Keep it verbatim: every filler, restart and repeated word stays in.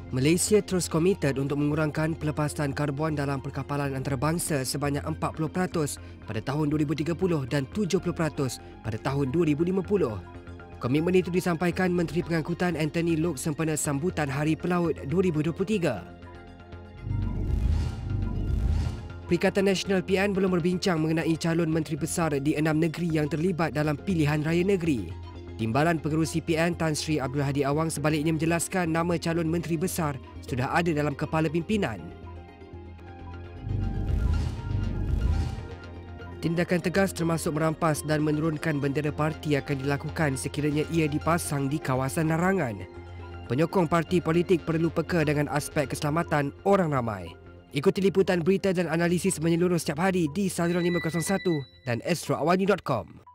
Malaysia terus komited untuk mengurangkan pelepasan karbon dalam perkapalan antarabangsa sebanyak empat puluh peratus pada tahun dua ribu tiga puluh dan tujuh puluh peratus pada tahun dua ribu lima puluh. Komitmen itu disampaikan Menteri Pengangkutan Anthony Loke sempena sambutan Hari Pelaut dua ribu dua puluh tiga. Perikatan Nasional P N belum berbincang mengenai calon menteri besar di enam negeri yang terlibat dalam pilihan raya negeri. Timbalan Pengerusi P N Tan Sri Abdul Hadi Awang sebaliknya menjelaskan nama calon menteri besar sudah ada dalam kepala pimpinan. Tindakan tegas termasuk merampas dan menurunkan bendera parti akan dilakukan sekiranya ia dipasang di kawasan larangan. Penyokong parti politik perlu peka dengan aspek keselamatan orang ramai. Ikuti liputan berita dan analisis menyeluruh setiap hari di saluran lima kosong satu dan astro awani dot com.